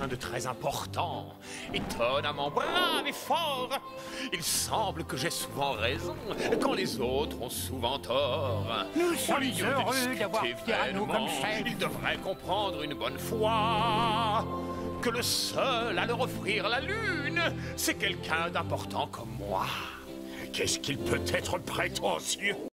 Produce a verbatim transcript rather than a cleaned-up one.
quelqu'un de très important, étonnamment brave et fort. Il semble que j'ai souvent raison, quand les autres ont souvent tort. Nous sommes Au lieu de heureux discuter d'avoir Cyrano comme vainement, chef. il devrait comprendre une bonne fois que le seul à leur offrir la lune, c'est quelqu'un d'important comme moi. Qu'est-ce qu'il peut être prétentieux?